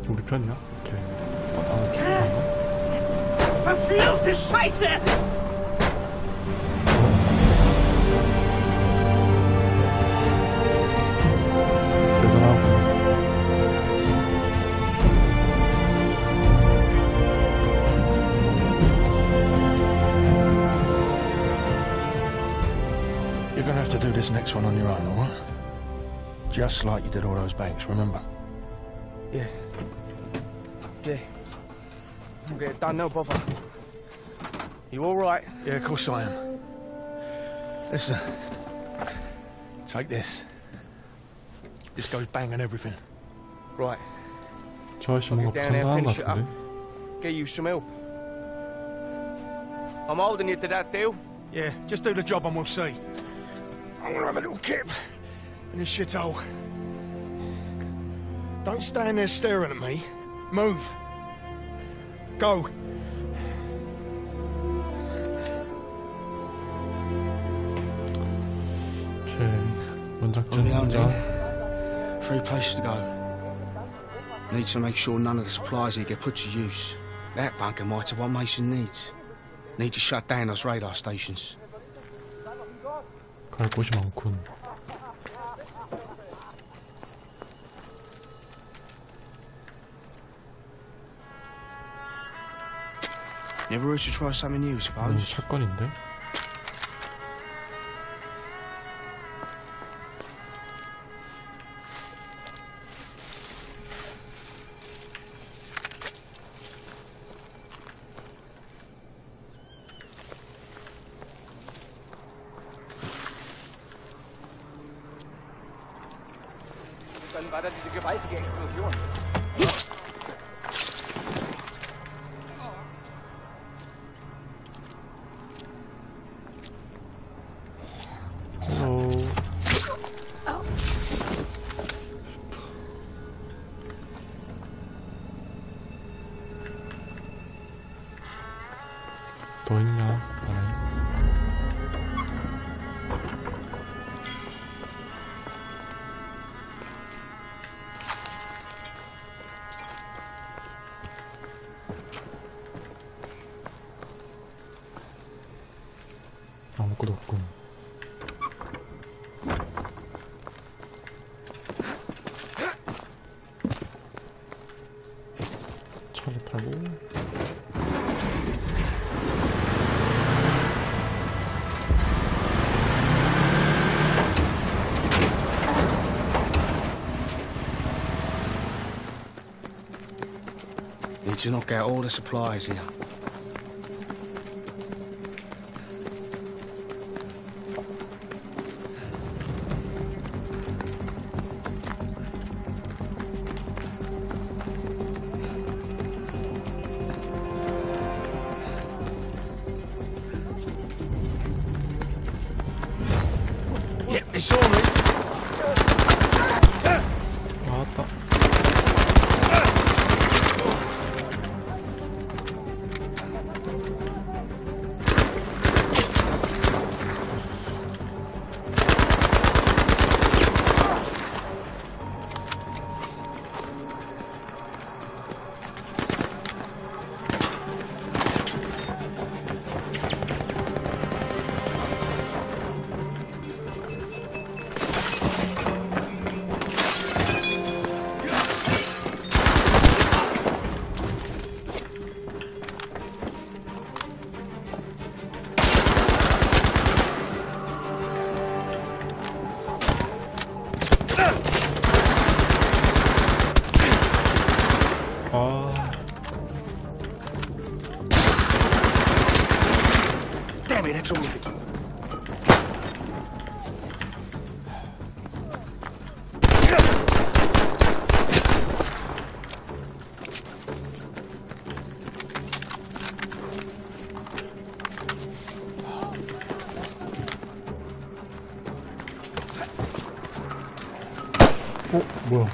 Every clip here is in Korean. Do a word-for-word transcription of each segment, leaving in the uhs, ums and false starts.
우리 편이야? 오케이. 아, 죽었나? Verfluchte Scheiße! 대단하고. You're gonna have to do this next one on your own, alright? Just like you did all those banks, remember? Yeah. Yeah. I'm getting done now, brother. You alright? Yeah, of course I am. Listen. Take this. This goes bang on everything. Right. 저 아저씨 뭔가 Get down there, 부상당한 것 finish it up. 같은데? Get you some help. I'm holding you to that deal. Yeah, just do the job and we'll see. I'm gonna have a little kip in this shithole. Don't stand there staring at me. Move. Go. 오케이. 원작전 On the 혼자. only. Three places to go. Need to make sure none of the supplies here get put to use. That bunker might have what Mason needs. Need to shut down those radar stations. 갈 곳이 많군. Never hurts to try something new, I 음, suppose. 사건인데? Dann war da diese gewaltige Explosion. 헬로. 더 있냐? 안에. 아무것도 없군. 차를 타고. Need to knock out all the supplies here. Yep, it's all me. 나왔다. 아, Damn it, that's all me. 어, 뭐야?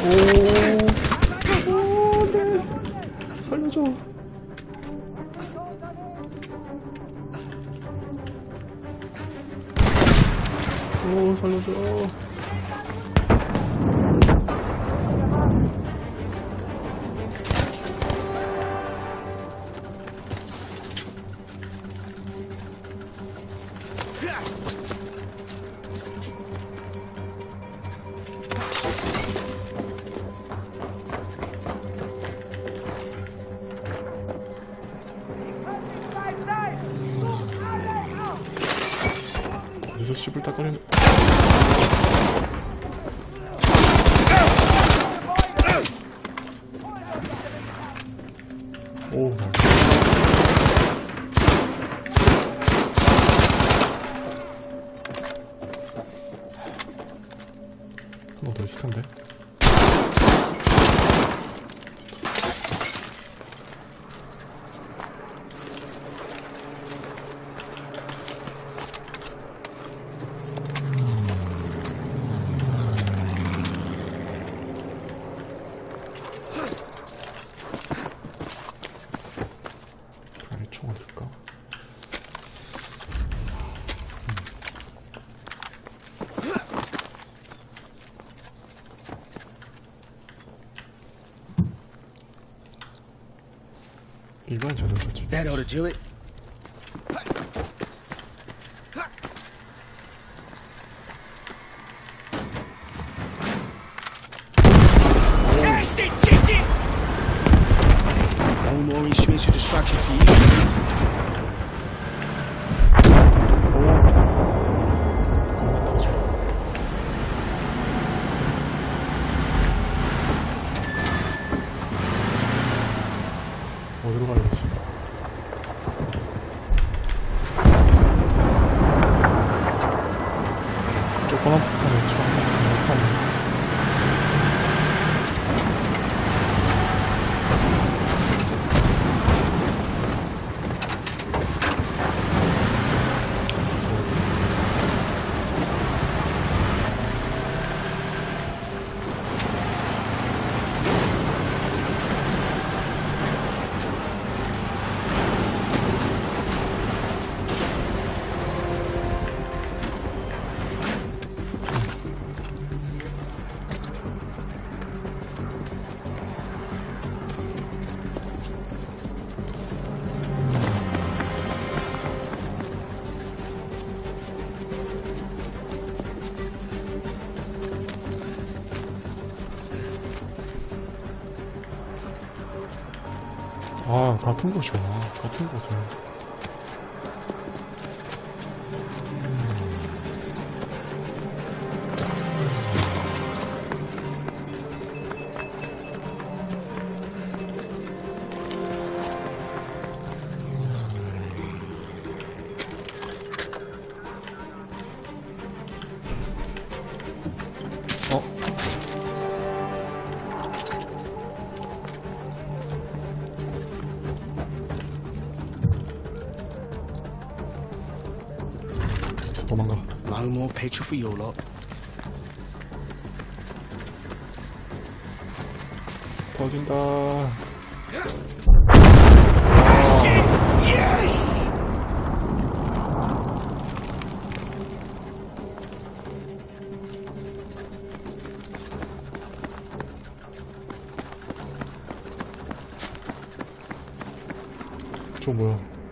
오, 오, 네. 살려줘. 오, 살려줘. 어디서 씨불 닦아내는. 오, 한 번 더 있을 텐데. 총 어딜까? 일반 자동차지. That ought to do it. Nasty chicken! One more instrumental distraction for you. 어디로 가야 되지? 조그만 폭탄이 처음 폭탄. 아, 같은 곳이야. 같은 곳에. 어? 도망가. No more petrol for your lot. 터진다. Yes! 저 뭐야?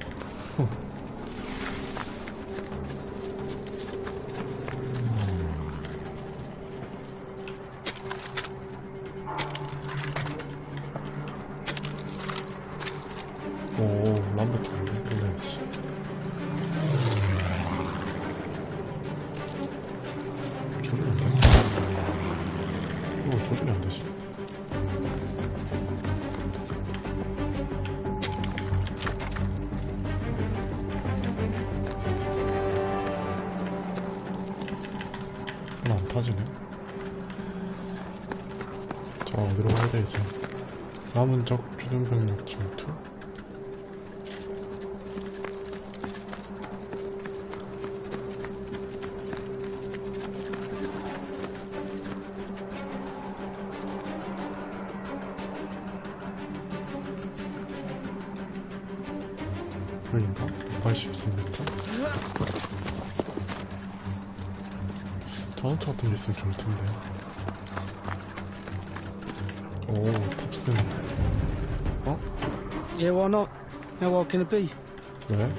오, 람베 좋은데? 끝내야지. 조준이 안 되나? 어, 조준이 안 되지. 하나 안 타지네. 자, 어디로 가야 되지? 남은 적 주둔병력 침투? 여긴가? 팔십삼 미터? 전원차 같은 게 있으면 좋을 텐데. 오, 탑승. 어? Yeah, why not? How hard can it be? 왜?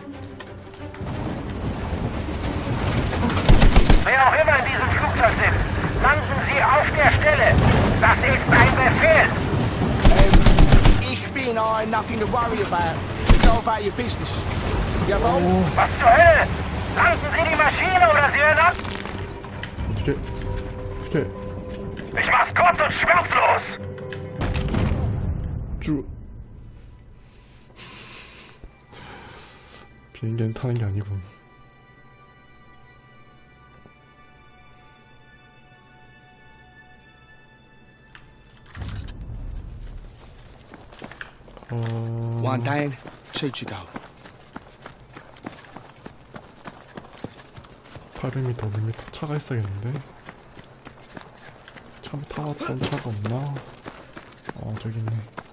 Wer auch immer in diesem Flugzeug sitzt, landen Sie auf der Stelle. Das ist ein Befehl. Ähm, ich bin I nothing to worry about. Go about your business. Jawohl? Was zur Hölle? Landen Sie die Maschine oder Sie hören ab? 어떻게, 어떻게, Ich mach's kurz und schmerzlos. 쭉. 비행기는 타는 게 아니군. 어... One down, two to go. 팔백 미터, 오백 미터 차가 있어야겠는데? 참 타봤던 차가 없나? 어, 저기 있네.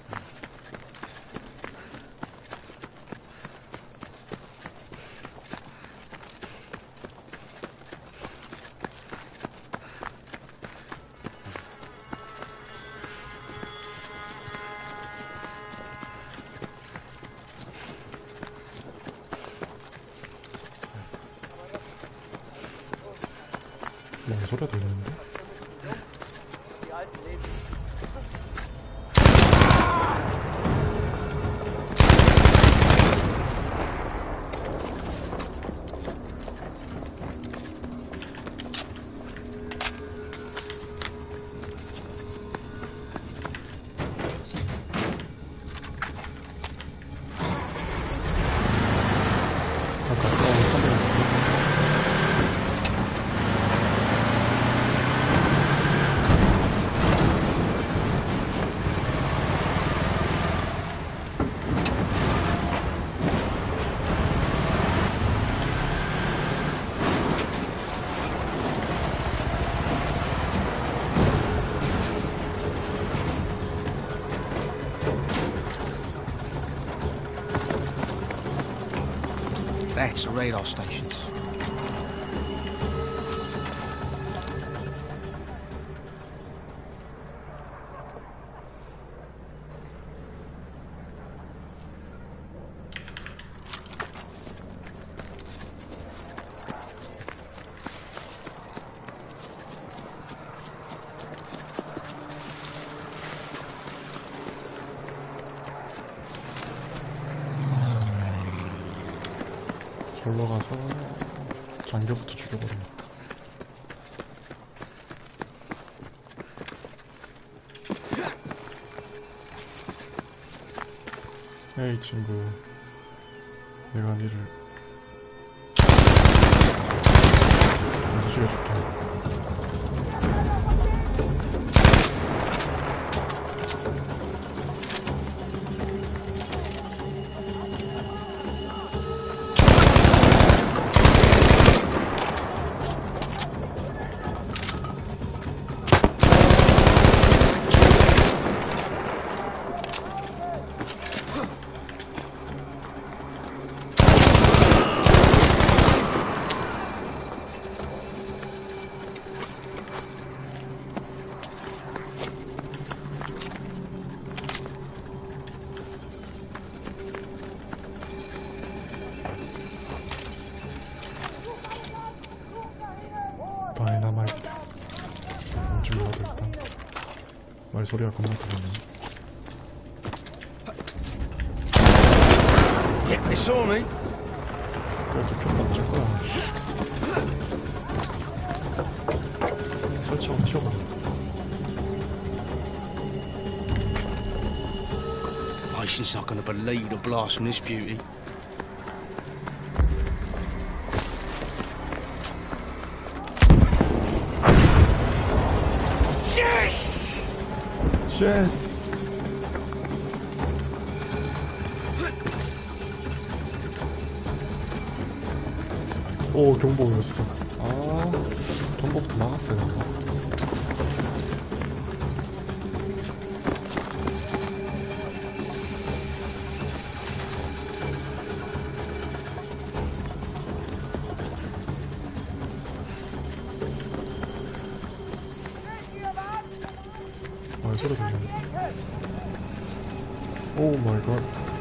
뭔 소리가 들리는데? 아까 싸운 사람이 That's the radar stations. 절로 가서 장교부터 죽여버려. 에이 친구, 내가 니를 먼저 죽여줄게. 다이나마이트 뭔지 몰라도 일단 말소리가 겁나 들리네. Yeah, they saw me. 그래도 좀 맞을 거야. 설치하고 튀어버려. Nation's not going to believe the blast from this beauty. Yes! Yes! 오, 경보였어. 아, 경보부터 막았어야 된다. 소리 들리네. 오 마이 갓.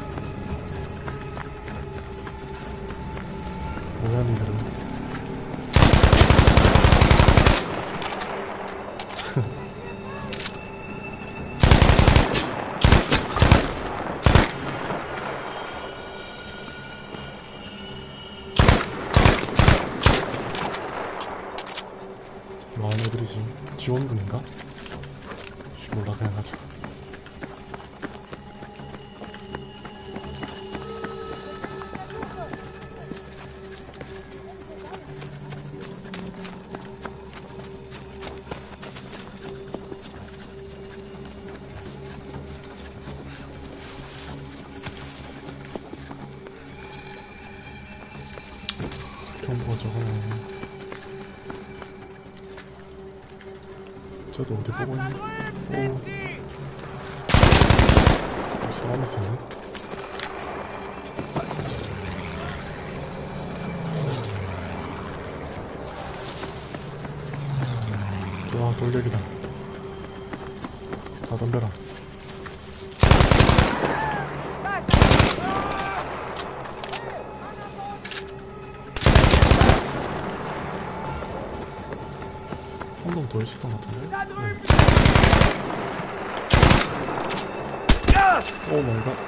뭐야 니들은. 뭐하는 애들이지? 지원군인가? 몰라 그냥 가자. 정보가 적어놔. 저도 어디 보고 있니? 오. 사람 있었네. 와, 돌격이다. 다 덤벼라. 한 번 더 있을 것 같은데? 네. 오 마이 갓.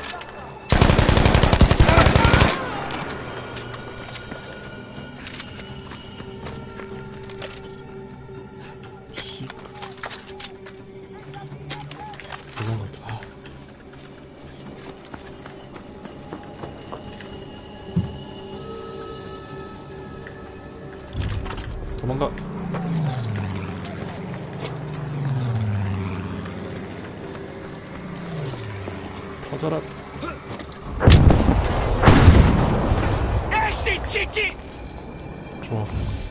씨. 도망갔다. 도망가. 터져라. 좋았어.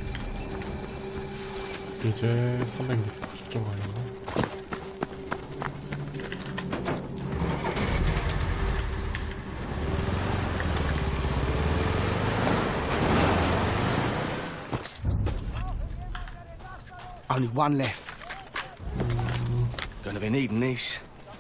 이제 삼백 미터 저쪽 아닌가? Only one left. Gonna be needing these.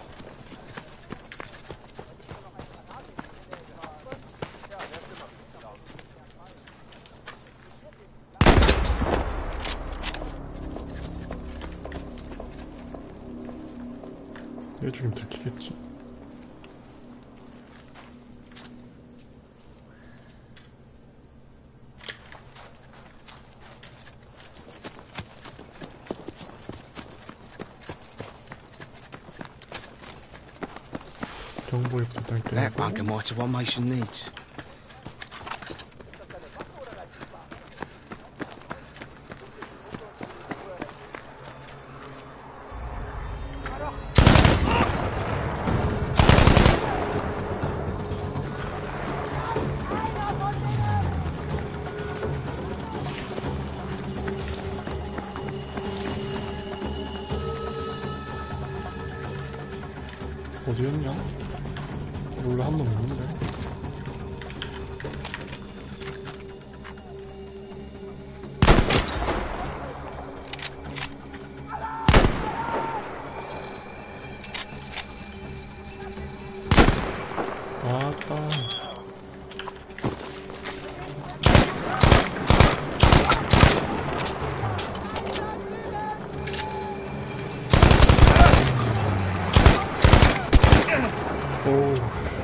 얘 죽이면 들키겠지? 경보에 부탁할게. That bunker might have what Mason needs. 어디였냐? 원래 한 놈 있는데. 아따. 오.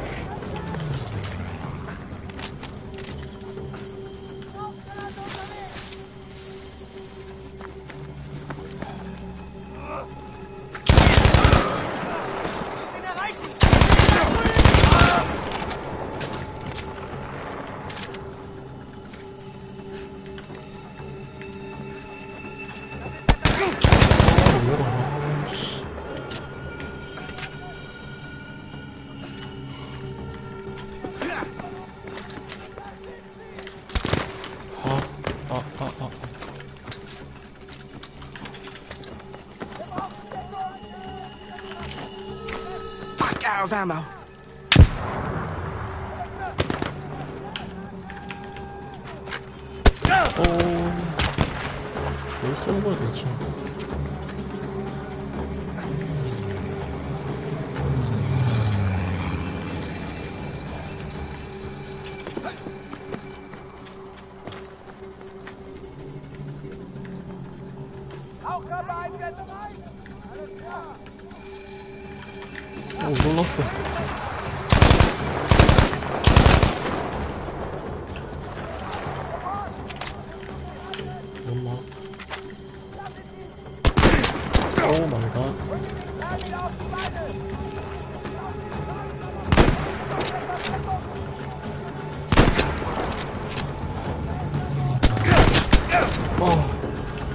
Out of ammo. 어... 뭘 쏘는 거야 대체? 어, 놀랐어. 엄마. 오 마이 갓. 어.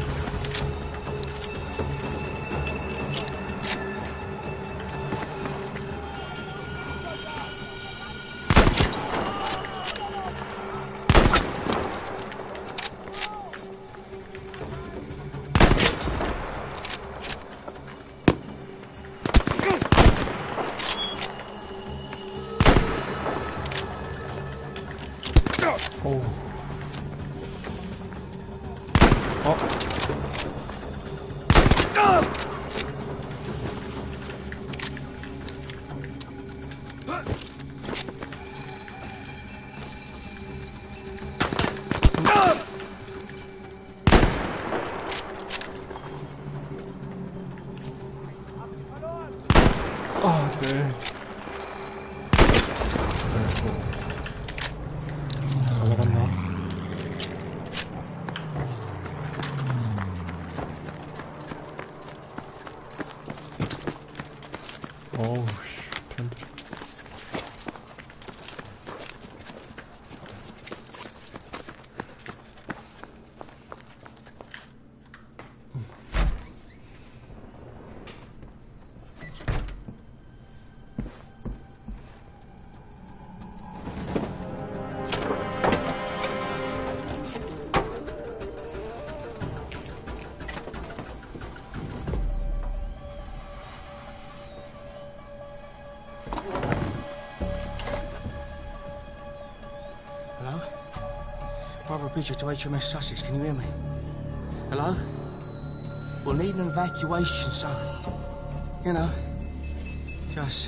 오. 어? 아, 네. 잘 나갔나? 어우, 씨, 텐트. Hello? Brother Bridger to H M S Sussex, can you hear me? Hello? We'll need an evacuation, so... You know... Just...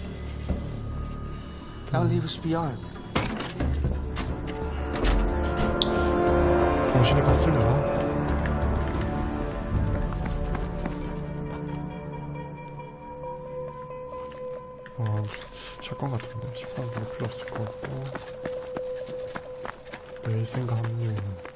Don't leave us behind. 당신이 갔을려나? 아, 샷건 같은데. 샷건 별로 필요 없을 것 같고. 레이센과 합류.